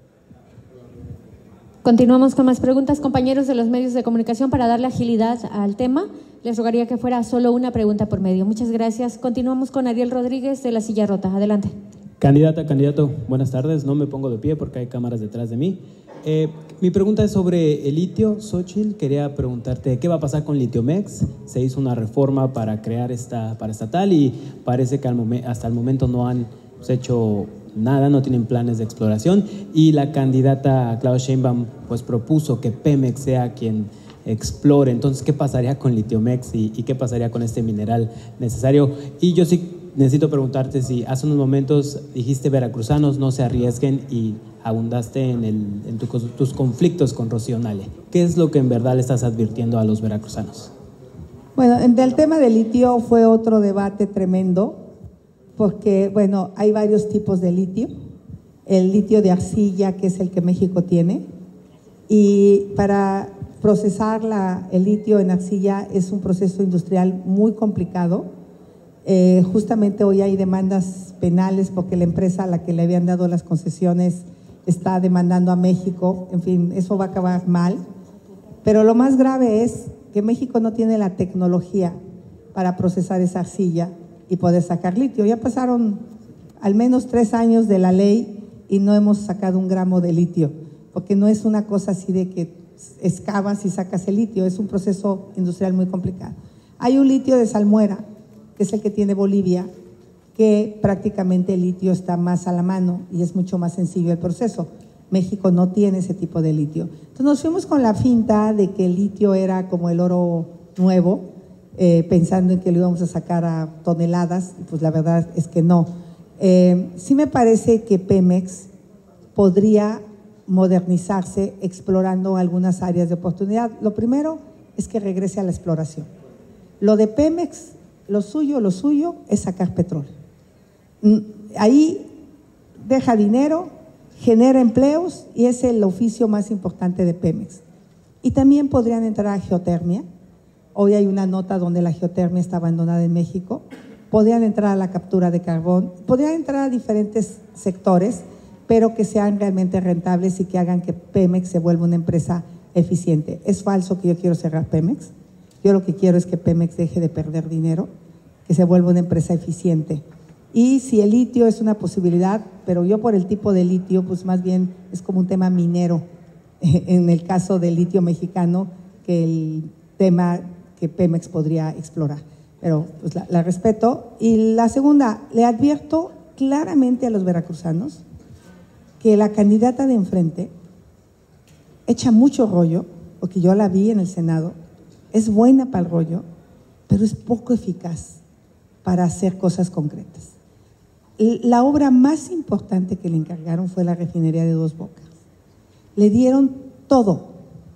Continuamos con más preguntas, compañeros de los medios de comunicación. Para darle agilidad al tema, les rogaría que fuera solo una pregunta por medio. Muchas gracias. Continuamos con Ariel Rodríguez de La Silla Rota. Adelante. Candidato, buenas tardes. No me pongo de pie porque hay cámaras detrás de mí. Mi pregunta es sobre el litio. Xóchitl, quería preguntarte, ¿qué va a pasar con Litiomex? Se hizo una reforma para crear paraestatal y parece que hasta el momento no han hecho nada, no tienen planes de exploración, y la candidata Claudia Sheinbaum pues propuso que Pemex sea quien explore. Entonces, ¿qué pasaría con Litiomex y qué pasaría con este mineral necesario? Y yo sí necesito preguntarte si hace unos momentos dijiste veracruzanos no se arriesguen y abundaste en tus conflictos con Rocío Nale. ¿Qué es lo que en verdad le estás advirtiendo a los veracruzanos? Bueno, del tema del litio fue otro debate tremendo. porque, bueno, hay varios tipos de litio. El litio de arcilla, que es el que México tiene, y para procesar el litio en arcilla es un proceso industrial muy complicado. Justamente hoy hay demandas penales porque la empresa a la que le habían dado las concesiones está demandando a México. En fin, eso va a acabar mal. Pero lo más grave es que México no tiene la tecnología para procesar esa arcilla y poder sacar litio. Ya pasaron al menos 3 años de la ley y no hemos sacado 1 gramo de litio, porque no es una cosa así de que excavas y sacas el litio, es un proceso industrial muy complicado. Hay un litio de salmuera, que es el que tiene Bolivia, que prácticamente el litio está más a la mano y es mucho más sencillo el proceso. México no tiene ese tipo de litio. Entonces nos fuimos con la finta de que el litio era como el oro nuevo, pensando en que lo íbamos a sacar a toneladas, y pues la verdad es que no. Sí me parece que Pemex podría modernizarse explorando algunas áreas de oportunidad. Lo primero es que regrese a la exploración. Lo de Pemex, lo suyo es sacar petróleo. Ahí deja dinero, genera empleos y es el oficio más importante de Pemex. Y también podrían entrar a geotermia. Hoy hay una nota donde la geotermia está abandonada en México. Podrían entrar a la captura de carbón, podrían entrar a diferentes sectores, pero que sean realmente rentables y que hagan que Pemex se vuelva una empresa eficiente. Es falso que yo quiero cerrar Pemex. Yo lo que quiero es que Pemex deje de perder dinero, que se vuelva una empresa eficiente. Y si el litio es una posibilidad, pero yo por el tipo de litio, pues más bien es como un tema minero, en el caso del litio mexicano, que el tema que Pemex podría explorar. Pero pues la respeto. Y la segunda, le advierto claramente a los veracruzanos que la candidata de enfrente echa mucho rollo, porque yo la vi en el Senado, es buena para el rollo, pero es poco eficaz para hacer cosas concretas. La obra más importante que le encargaron fue la refinería de Dos Bocas. Le dieron todo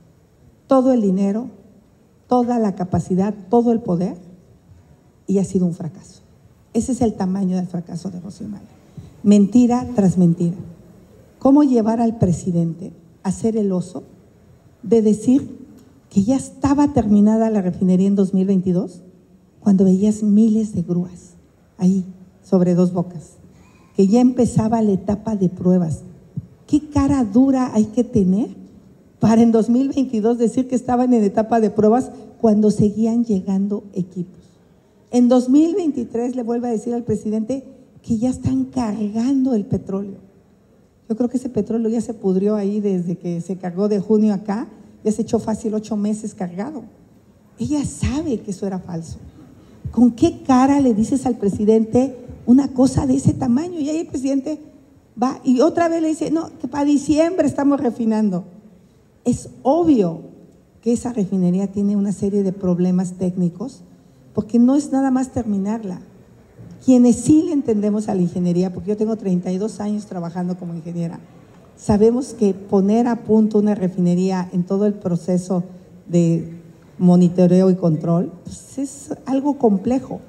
el dinero, toda la capacidad, todo el poder, y ha sido un fracaso. Ese es el tamaño del fracaso de Rocío Nale. Mentira tras mentira. ¿Cómo llevar al presidente a ser el oso de decir que ya estaba terminada la refinería en 2022 cuando veías miles de grúas ahí sobre Dos Bocas, que ya empezaba la etapa de pruebas? ¿Qué cara dura hay que tener para en 2022 decir que estaban en etapa de pruebas cuando seguían llegando equipos? En 2023 le vuelve a decir al presidente que ya están cargando el petróleo. Yo creo que ese petróleo ya se pudrió ahí desde que se cargó de junio acá, ya se echó fácil 8 meses cargado. Ella sabe que eso era falso. ¿Con qué cara le dices al presidente una cosa de ese tamaño? Y ahí el presidente va y otra vez le dice, no, que para diciembre estamos refinando. Es obvio que esa refinería tiene una serie de problemas técnicos, porque no es nada más terminarla. Quienes sí le entendemos a la ingeniería, porque yo tengo 32 años trabajando como ingeniera, sabemos que poner a punto una refinería en todo el proceso de monitoreo y control, pues es algo complejo.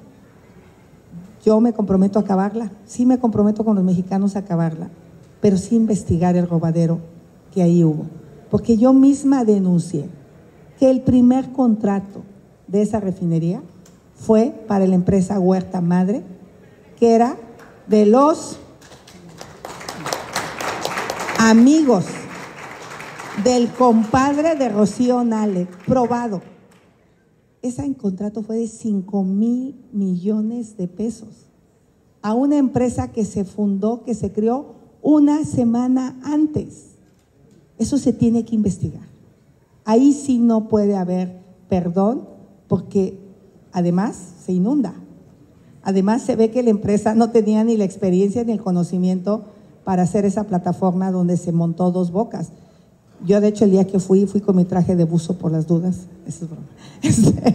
Yo me comprometo a acabarla, sí me comprometo con los mexicanos a acabarla, pero sí investigar el robadero que ahí hubo. Porque yo misma denuncié que el primer contrato de esa refinería fue para la empresa Huerta Madre, que era de los amigos del compadre de Rocío Nale, probado. Ese contrato fue de 5,000 millones de pesos a una empresa que se fundó, que se creó una semana antes. Eso se tiene que investigar. Ahí sí no puede haber perdón, porque además se inunda. Además se ve que la empresa no tenía ni la experiencia ni el conocimiento para hacer esa plataforma donde se montó Dos Bocas. Yo de hecho el día que fui con mi traje de buzo por las dudas. Eso es broma.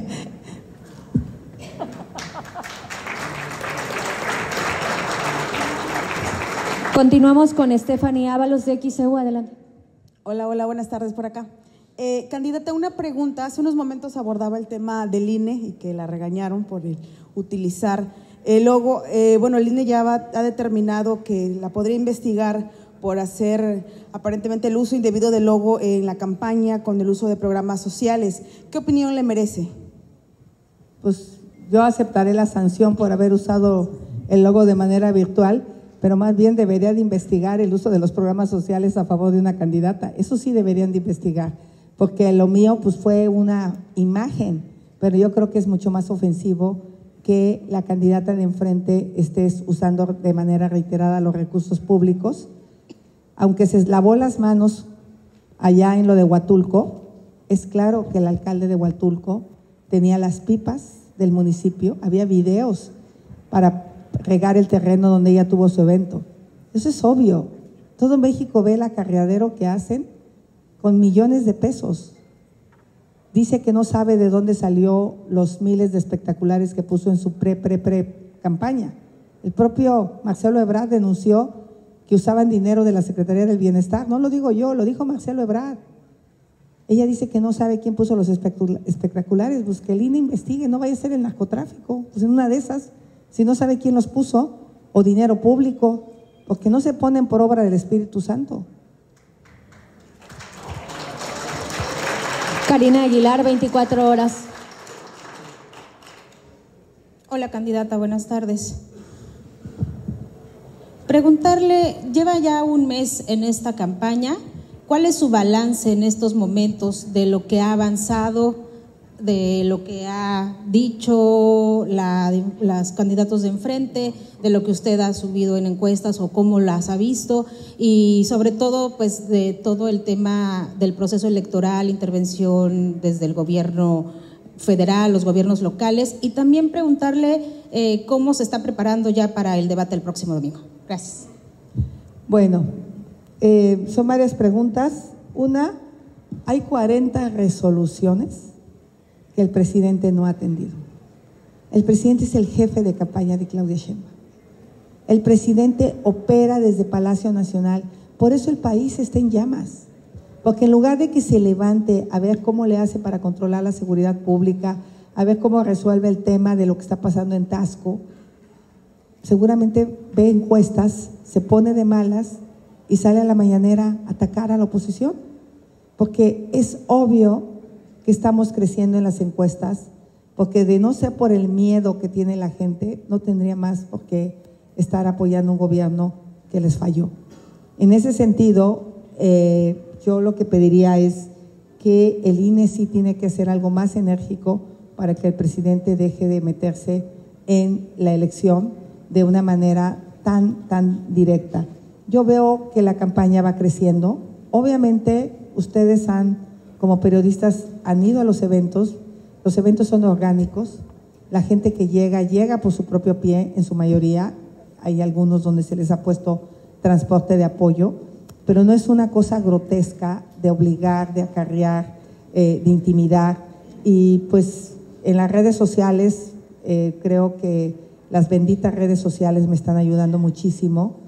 Continuamos con Stephanie Ábalos de XEU. Adelante. Hola, buenas tardes por acá. Candidata, una pregunta. Hace unos momentos abordaba el tema del INE y que la regañaron por utilizar El logo, bueno, el INE ya ha determinado que la podría investigar por hacer aparentemente el uso indebido del logo en la campaña con el uso de programas sociales. ¿Qué opinión le merece? Pues yo aceptaré la sanción por haber usado el logo de manera virtual, pero más bien debería de investigar el uso de los programas sociales a favor de una candidata. Eso sí deberían de investigar, porque lo mío pues fue una imagen, pero yo creo que es mucho más ofensivo que la candidata de enfrente esté usando de manera reiterada los recursos públicos. Aunque se lavó las manos allá en lo de Huatulco, es claro que el alcalde de Huatulco tenía las pipas del municipio, había videos para regar el terreno donde ella tuvo su evento. Eso es obvio. Todo México ve el acarreadero que hacen con millones de pesos. Dice que no sabe de dónde salió los miles de espectaculares que puso en su pre-campaña. El propio Marcelo Ebrard denunció que usaban dinero de la Secretaría del Bienestar. No lo digo yo, lo dijo Marcelo Ebrard. Ella dice que no sabe quién puso los espectaculares, pues que el INE investigue, no vaya a ser el narcotráfico. Pues en una de esas, si no sabe quién los puso, o dinero público, porque no se ponen por obra del Espíritu Santo. Karina Aguilar, 24 horas. Hola, candidata, buenas tardes. Preguntarle, lleva ya un mes en esta campaña, ¿cuál es su balance en estos momentos de lo que ha avanzado, de lo que ha dicho las candidatos de enfrente, de lo que usted ha subido en encuestas o cómo las ha visto, y sobre todo pues de todo el tema del proceso electoral, intervención desde el gobierno federal, los gobiernos locales, y también preguntarle cómo se está preparando ya para el debate el próximo domingo? Gracias. Bueno, son varias preguntas. Una, hay 40 resoluciones que el presidente no ha atendido. El presidente es el jefe de campaña de Claudia Sheinbaum. El presidente opera desde Palacio Nacional. Por eso el país está en llamas. Porque en lugar de que se levante a ver cómo le hace para controlar la seguridad pública, a ver cómo resuelve el tema de lo que está pasando en Taxco, seguramente ve encuestas, se pone de malas y sale a la mañanera a atacar a la oposición. Porque es obvio que estamos creciendo en las encuestas, porque de no ser por el miedo que tiene la gente, no tendría más por qué estar apoyando un gobierno que les falló. En ese sentido, yo lo que pediría es que el INE sí tiene que hacer algo más enérgico para que el presidente deje de meterse en la elección de una manera tan directa. Yo veo que la campaña va creciendo. Obviamente, ustedes como periodistas han ido a los eventos son orgánicos, la gente que llega por su propio pie, en su mayoría, hay algunos donde se les ha puesto transporte de apoyo, pero no es una cosa grotesca de obligar, de acarrear, de intimidar, y pues en las redes sociales, creo que las benditas redes sociales me están ayudando muchísimo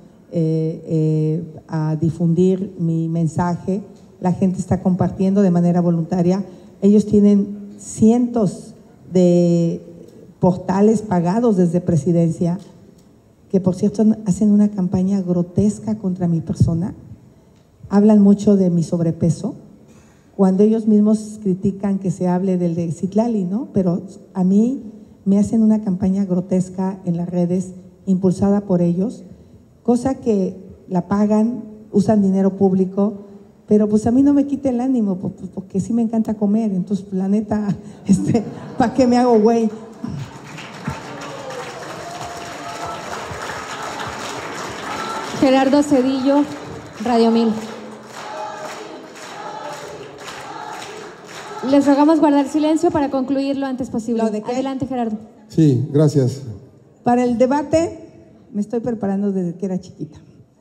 a difundir mi mensaje. La gente está compartiendo de manera voluntaria. Ellos tienen cientos de portales pagados desde Presidencia, que por cierto hacen una campaña grotesca contra mi persona. Hablan mucho de mi sobrepeso, cuando ellos mismos critican que se hable del de Citlali, ¿no? Pero a mí me hacen una campaña grotesca en las redes, impulsada por ellos, cosa que la pagan, usan dinero público. Pero pues a mí no me quita el ánimo, porque sí me encanta comer. Entonces, la neta, ¿para qué me hago güey? Gerardo Cedillo, Radio 1000. Les rogamos guardar silencio para concluir lo antes posible. Adelante, Gerardo. Sí, gracias. Para el debate me estoy preparando desde que era chiquita.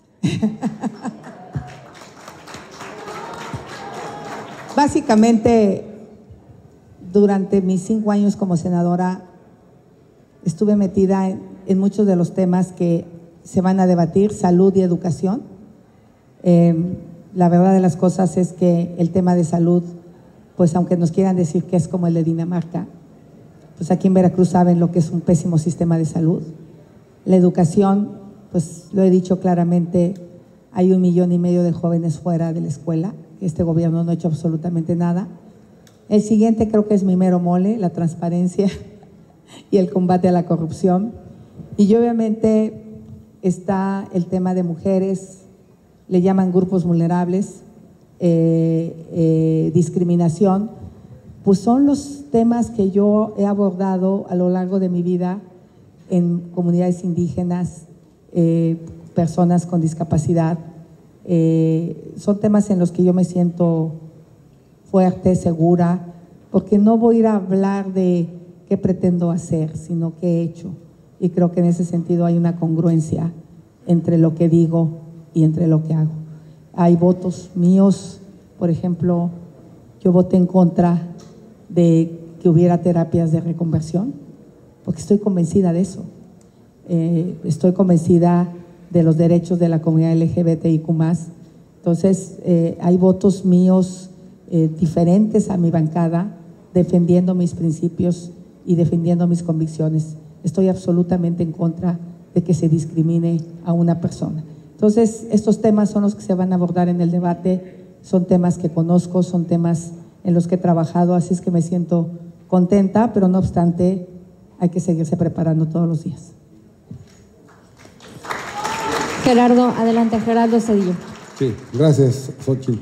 Básicamente, durante mis 5 años como senadora, estuve metida en muchos de los temas que se van a debatir, salud y educación. La verdad de las cosas es que el tema de salud, pues aunque nos quieran decir que es como el de Dinamarca, pues aquí en Veracruz saben lo que es un pésimo sistema de salud. La educación, pues lo he dicho claramente, hay 1,5 millones de jóvenes fuera de la escuela. Este gobierno no ha hecho absolutamente nada. El siguiente creo que es mi mero mole, la transparencia y el combate a la corrupción. Y obviamente está el tema de mujeres, le llaman grupos vulnerables, discriminación, pues son los temas que yo he abordado a lo largo de mi vida en comunidades indígenas, personas con discapacidad. Son temas en los que yo me siento fuerte, segura, porque no voy a ir a hablar de qué pretendo hacer, sino qué he hecho. Y creo que en ese sentido hay una congruencia entre lo que digo y entre lo que hago. Hay votos míos, por ejemplo, yo voté en contra de que hubiera terapias de reconversión, porque estoy convencida de eso. Estoy convencida de los derechos de la comunidad LGBTIQ+. Entonces, hay votos míos diferentes a mi bancada, defendiendo mis principios y defendiendo mis convicciones. Estoy absolutamente en contra de que se discrimine a una persona. Entonces, estos temas son los que se van a abordar en el debate, son temas que conozco, son temas en los que he trabajado, así es que me siento contenta, pero no obstante, hay que seguirse preparando todos los días. Gerardo, adelante, Gerardo Cedillo. Sí, gracias, Xochitl.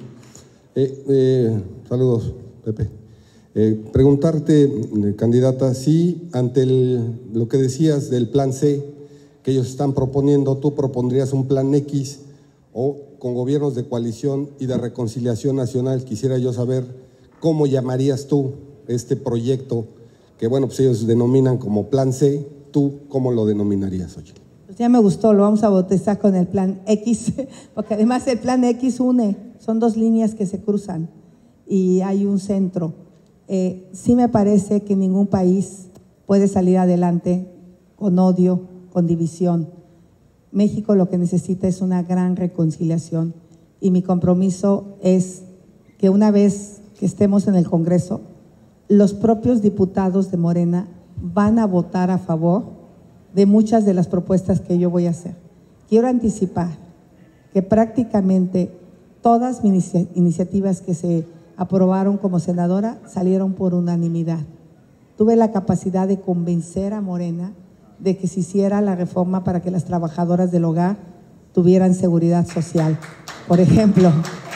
Saludos, Pepe. Preguntarte, candidata, si ante lo que decías del plan C que ellos están proponiendo, tú propondrías un plan X o con gobiernos de coalición y de reconciliación nacional. Quisiera yo saber cómo llamarías tú este proyecto que, bueno, pues ellos denominan como plan C. ¿Tú cómo lo denominarías, Xochitl? Pues ya me gustó, lo vamos a bautizar con el plan X, porque además el plan X une, son 2 líneas que se cruzan y hay un centro. Sí me parece que ningún país puede salir adelante con odio, con división. México lo que necesita es una gran reconciliación y mi compromiso es que una vez que estemos en el Congreso, los propios diputados de Morena van a votar a favor de muchas de las propuestas que yo voy a hacer. Quiero anticipar que prácticamente todas mis iniciativas que se aprobaron como senadora salieron por unanimidad. Tuve la capacidad de convencer a Morena de que se hiciera la reforma para que las trabajadoras del hogar tuvieran seguridad social. Por ejemplo,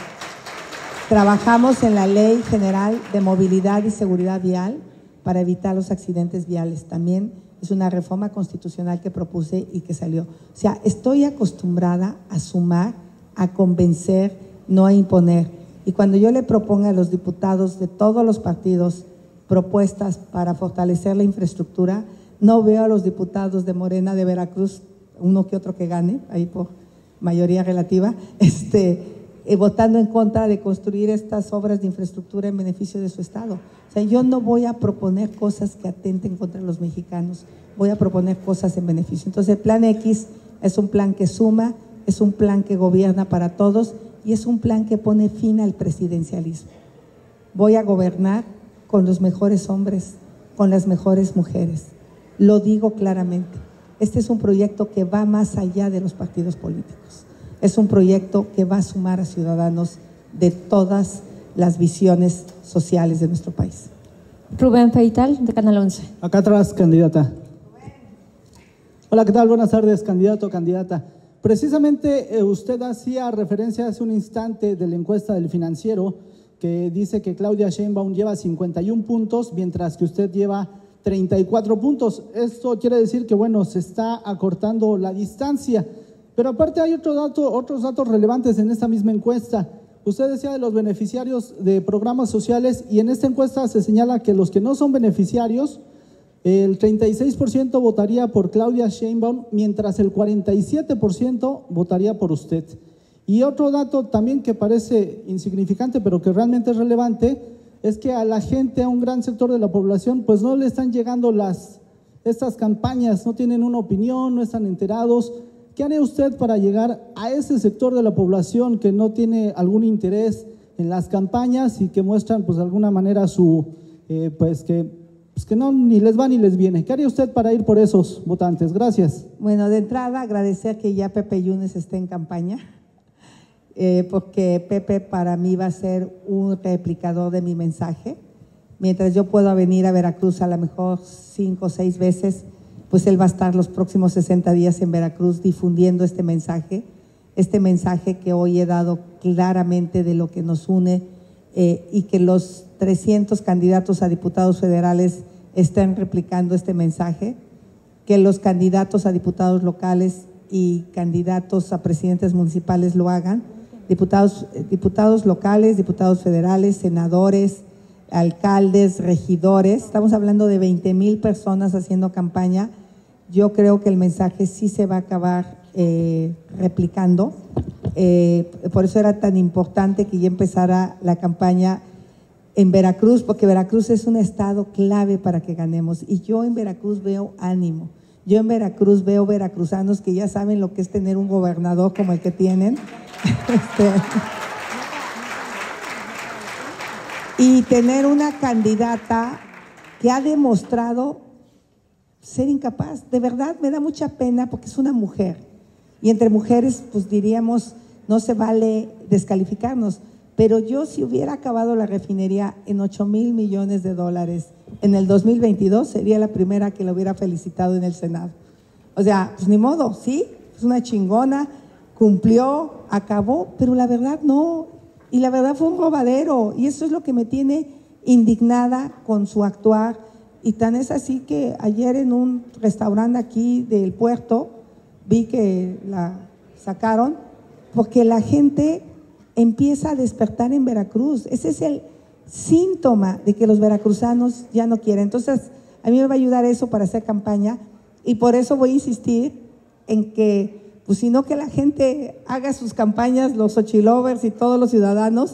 trabajamos en la Ley General de Movilidad y Seguridad Vial para evitar los accidentes viales. También es una reforma constitucional que propuse y que salió. O sea, estoy acostumbrada a sumar, a convencer, no a imponer. Y cuando yo le proponga a los diputados de todos los partidos propuestas para fortalecer la infraestructura, no veo a los diputados de Morena de Veracruz, uno que otro que gane, ahí por mayoría relativa, votando en contra de construir estas obras de infraestructura en beneficio de su estado. O sea, yo no voy a proponer cosas que atenten contra los mexicanos, voy a proponer cosas en beneficio. Entonces, el plan X es un plan que suma, es un plan que gobierna para todos y es un plan que pone fin al presidencialismo. Voy a gobernar con los mejores hombres, con las mejores mujeres. Lo digo claramente. Este es un proyecto que va más allá de los partidos políticos. Es un proyecto que va a sumar a ciudadanos de todas las visiones sociales de nuestro país. Rubén Feital, de Canal 11. Acá atrás, candidata. Hola, ¿qué tal? Buenas tardes, candidato, candidata. Precisamente usted hacía referencia hace un instante de la encuesta del Financiero que dice que Claudia Sheinbaum lleva 51 puntos, mientras que usted lleva 34 puntos. Esto quiere decir que, bueno, se está acortando la distancia. Pero aparte hay otros datos relevantes en esta misma encuesta. Usted decía de los beneficiarios de programas sociales y en esta encuesta se señala que los que no son beneficiarios, el 36% votaría por Claudia Sheinbaum, mientras el 47% votaría por usted. Y otro dato también que parece insignificante, pero que realmente es relevante, es que a la gente, a un gran sector de la población, pues no le están llegando estas campañas, no tienen una opinión, no están enterados. ¿Qué haría usted para llegar a ese sector de la población que no tiene algún interés en las campañas y que muestran, pues de alguna manera, que pues que no, ni les va ni les viene. ¿Qué haría usted para ir por esos votantes? Gracias. Bueno, de entrada agradecer que ya Pepe Yunes esté en campaña, porque Pepe para mí va a ser un replicador de mi mensaje. Mientras yo pueda venir a Veracruz a lo mejor 5 o 6 veces, pues él va a estar los próximos 60 días en Veracruz difundiendo este mensaje que hoy he dado claramente de lo que nos une, y que los 300 candidatos a diputados federales estén replicando este mensaje, que los candidatos a diputados locales y candidatos a presidentes municipales lo hagan, diputados locales, diputados federales, senadores, alcaldes, regidores. Estamos hablando de 20,000 personas haciendo campaña. Yo creo que el mensaje sí se va a acabar replicando. Por eso era tan importante que ya empezara la campaña en Veracruz, porque Veracruz es un estado clave para que ganemos. Y yo en Veracruz veo ánimo. Yo en Veracruz veo veracruzanos que ya saben lo que es tener un gobernador como el que tienen. Y tener una candidata que ha demostrado ser incapaz. De verdad me da mucha pena porque es una mujer. Y entre mujeres, pues diríamos, no se vale descalificarnos. Pero yo, si hubiera acabado la refinería en 8,000 millones de dólares en el 2022, sería la primera que lo hubiera felicitado en el Senado. O sea, pues ni modo, sí, es una chingona, cumplió, acabó, pero la verdad no. Y la verdad fue un robadero. Y eso es lo que me tiene indignada con su actuar. Y tan es así que ayer en un restaurante aquí del puerto vi que la sacaron porque la gente empieza a despertar en Veracruz. Ese es el síntoma de que los veracruzanos ya no quieren. Entonces, a mí me va a ayudar eso para hacer campaña y por eso voy a insistir en que, pues si no, que la gente haga sus campañas, los Xochilovers y todos los ciudadanos,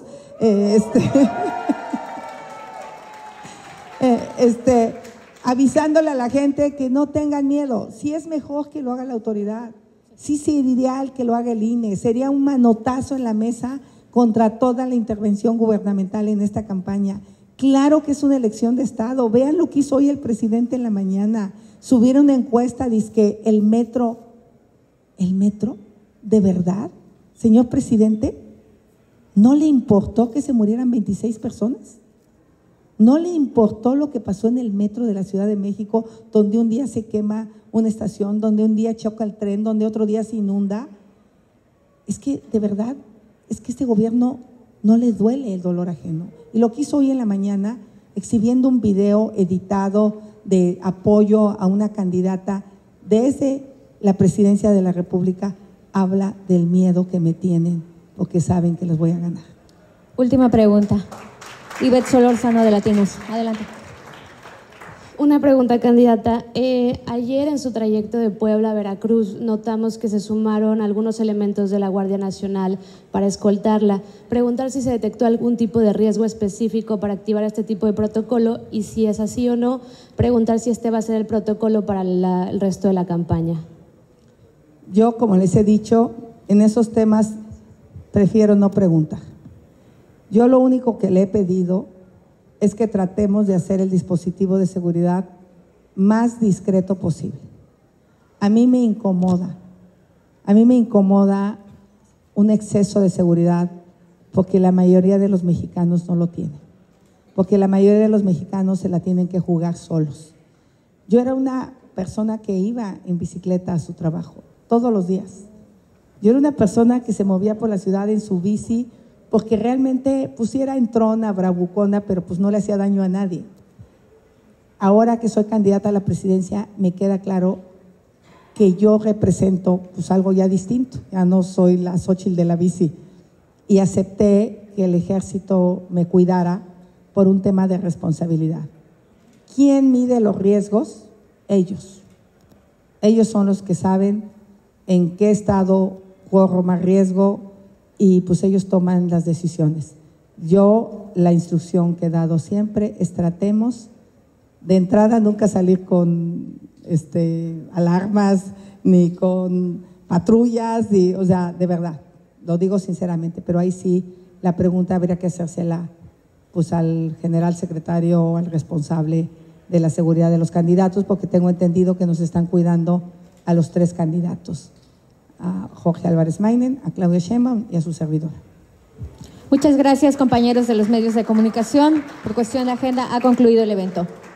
avisándole a la gente que no tengan miedo. Sí es mejor que lo haga la autoridad, sí sería ideal que lo haga el INE, sería un manotazo en la mesa contra toda la intervención gubernamental en esta campaña. Claro que es una elección de Estado. Vean lo que hizo hoy el presidente en la mañana. Subieron una encuesta, dice que el metro, ¿de verdad, señor presidente? ¿No le importó que se murieran 26 personas? ¿No le importó lo que pasó en el metro de la Ciudad de México, donde un día se quema una estación, donde un día choca el tren, donde otro día se inunda? Es que, de verdad, es que este gobierno no le duele el dolor ajeno. Y lo que hizo hoy en la mañana, exhibiendo un video editado de apoyo a una candidata desde la presidencia de la República, habla del miedo que me tienen, porque saben que los voy a ganar. Última pregunta. Ivette Solórzano de Latinos. Adelante. Una pregunta, candidata. Ayer en su trayecto de Puebla a Veracruz notamos que se sumaron algunos elementos de la Guardia Nacional para escoltarla. Preguntar si se detectó algún tipo de riesgo específico para activar este tipo de protocolo y si es así o no, preguntar si este va a ser el protocolo para el resto de la campaña. Yo, como les he dicho, en esos temas prefiero no preguntar. Yo lo único que le he pedido es que tratemos de hacer el dispositivo de seguridad más discreto posible. A mí me incomoda un exceso de seguridad porque la mayoría de los mexicanos no lo tienen, porque la mayoría de los mexicanos se la tienen que jugar solos. Yo era una persona que iba en bicicleta a su trabajo todos los días. Yo era una persona que se movía por la ciudad en su bici porque realmente pues era entrona, bravucona, pero pues no le hacía daño a nadie. Ahora que soy candidata a la presidencia, me queda claro que yo represento pues algo ya distinto. Ya no soy la Xóchitl de la bici. Y acepté que el ejército me cuidara por un tema de responsabilidad. ¿Quién mide los riesgos? Ellos. Ellos son los que saben en qué estado corro más riesgo, y pues ellos toman las decisiones. Yo, la instrucción que he dado siempre es tratemos de entrada nunca salir con alarmas ni con patrullas, o sea, de verdad, lo digo sinceramente, pero ahí sí la pregunta habría que hacérsela pues al general secretario o al responsable de la seguridad de los candidatos, porque tengo entendido que nos están cuidando a los 3 candidatos, a Jorge Álvarez Maínez, a Claudia Sheinbaum y a su servidora. Muchas gracias, compañeros de los medios de comunicación. Por cuestión de agenda ha concluido el evento.